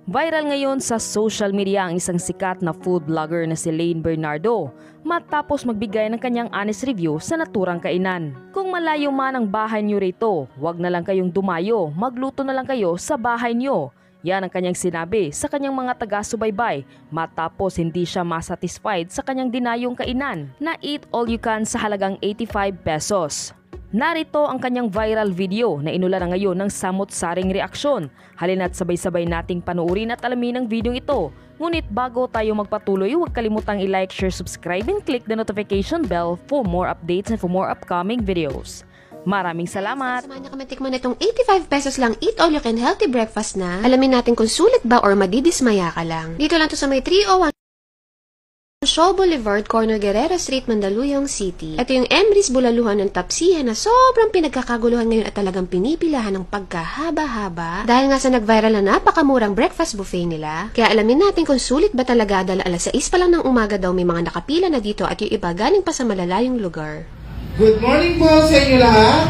Viral ngayon sa social media ang isang sikat na food vlogger na si Lane Bernardo matapos magbigay ng kanyang honest review sa naturang kainan. Kung malayo man ang bahay niyo rito, huwag na lang kayong dumayo, magluto na lang kayo sa bahay niyo. Yan ang kanyang sinabi sa kanyang mga taga-subaybay matapos hindi siya masatisfied sa kanyang dinayong kainan na eat all you can sa halagang 85 pesos. Narito ang kanyang viral video na inulan na ngayon ng samot-saring reaksyon. Halina't sabay-sabay nating panuorin at alamin ang video ito. Ngunit bago tayo magpatuloy, huwag kalimutang i-like, share, subscribe, and click the notification bell for more updates and for more upcoming videos. Maraming salamat! Samahan na kami tikman itong 85 pesos lang eat all you can healthy breakfast na. Alamin natin kung sulit ba or madidismaya ka lang. Dito lang to sa may 301 Shaw Boulevard, corner Guerrero Street, Mandaluyong City. Ito yung Emrys Bulaluhan ng Tapsihan na sobrang pinagkakaguluhan ngayon at talagang pinipilahan ng pagkahaba-haba dahil nga sa nag-viral na napakamurang breakfast buffet nila. Kaya alamin natin kung sulit ba talaga dahil alas 6 pa lang ng umaga daw may mga nakapila na dito at yung iba galing pa sa malalayong lugar. Good morning po sa inyo lahat.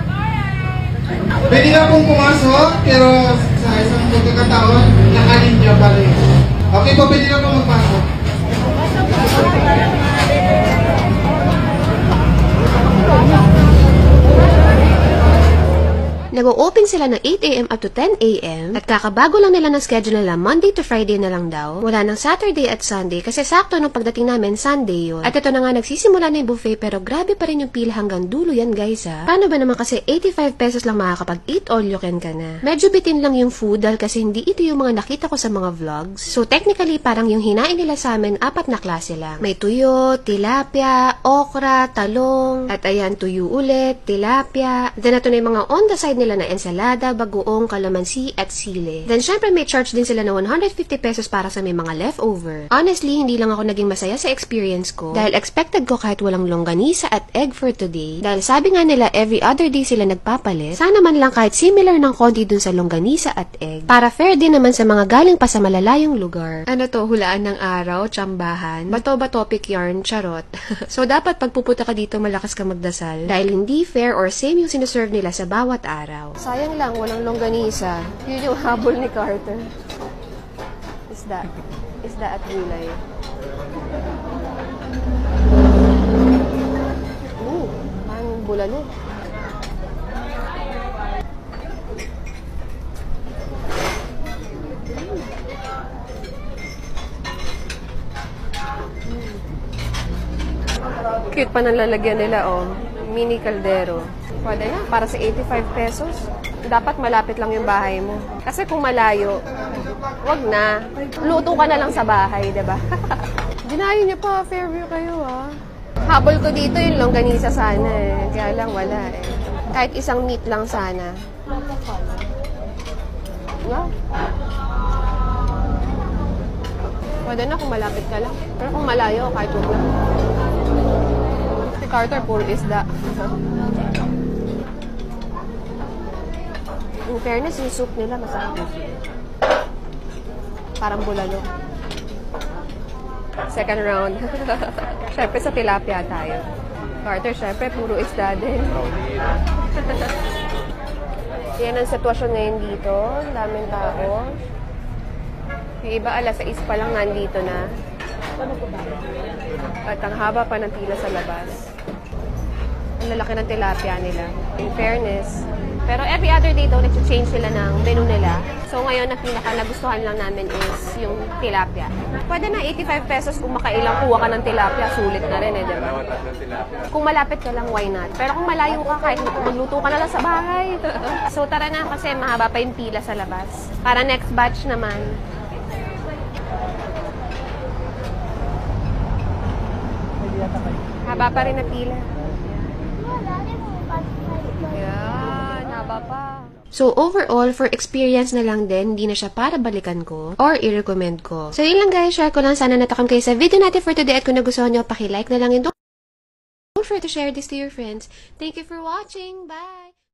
Pwede na pong pumasok pero sa isang pagkakataon nakalinya pa rin. Okay po, pwede na pong magpasok. Nag-o-open sila ng 8 AM up to 10 AM at kakabago lang nila ng schedule nila Monday to Friday na lang daw. Wala ng Saturday at Sunday kasi sakto nung pagdating namin Sunday yun. At ito na nga nagsisimula na yung buffet pero grabe pa rin yung pila hanggang dulo yan guys ha. Paano ba naman kasi 85 pesos lang makakapag-eat all you can ka na. Medyo bitin lang yung food dahil kasi hindi ito yung mga nakita ko sa mga vlogs. So technically parang yung hinain nila sa amin 4 na klase lang. May tuyo, tilapia, okra, talong, at ayan tuyo ulit, tilapia. Then ito na yung mga on the side nila na ensalada, bagoong, kalamansi, at sile. Then syempre may charge din sila na 150 pesos para sa may mga leftover. Honestly, hindi lang ako naging masaya sa experience ko dahil expected ko kahit walang longganisa at egg for today. Dahil sabi nga nila every other day sila nagpapalit, sana man lang kahit similar ng konti dun sa longganisa at egg. Para fair din naman sa mga galing pa sa malalayong lugar. Ano to, hulaan ng araw, tsambahan, bato ba topic yarn, charot. So dapat pagpupunta ka dito malakas ka magdasal dahil hindi fair or same yung sineserve nila sa bawat araw. Sayang lang, walang longganisa. Yun yung habol ni Carter. Isda at gulay. Parang bulalo. Cute pa ng lalagyan nila, oh. Mini kaldero. Pwede na, para sa 85 pesos. Dapat malapit lang yung bahay mo. Kasi kung malayo, wag na. Luto ka na lang sa bahay, diba? Dinayo niyo pa, Fairview kayo, ha? Habol ko dito yung longganisa sana, eh. Kaya lang wala, eh. Kahit isang meat lang sana. Wow. Pwede na kung malapit ka lang. Pero kung malayo, kahit wag lang. Si Carter, puro isda. In fairness, yung soup nila masarap. Parang bulalo. Second round. Siyempre sa tilapia tayo. Carter, siyempre, puro isda din. Yan ang sitwasyon ngayon dito. Ang daming tao. Yung iba, alas 6 pa lang nandito na. At ang haba pa ng pila sa labas. Ang lalaki ng tilapia nila. In fairness. Pero every other day daw, nag-change sila ng menu nila. So ngayon, ang pinaka-nagustuhan lang namin is yung tilapia. Pwede na 85 pesos kung makailang kuha ka ng tilapia, sulit na rin eh, diba? Kung malapit ka lang, why not? Pero kung malayo ka, kahit magluto ka na lang sa bahay. So tara na kasi mahaba pa yung pila sa labas. Para next batch naman. Haba pa rin na pila. So overall, for experience na lang din, hindi na siya para balikan ko or i-recommend ko. So yun lang guys, share ko lang. Sana natakam kayo sa video natin for today at kung nagustuhan nyo, paki-like na lang and don't forget to share this to your friends. Thank you for watching. Bye!